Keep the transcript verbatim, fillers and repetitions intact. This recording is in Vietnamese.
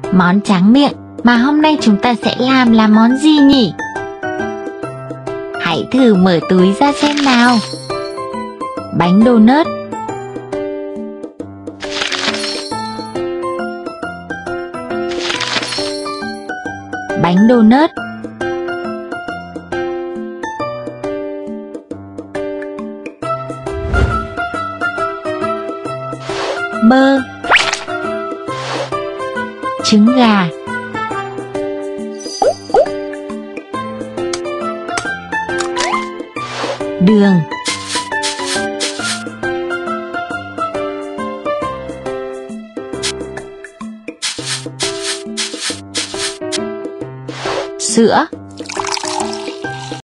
Món tráng miệng mà hôm nay chúng ta sẽ làm là món gì nhỉ? Hãy thử mở túi ra xem nào. Bánh donut, bánh donut, bơ, trứng gà, đường, sữa,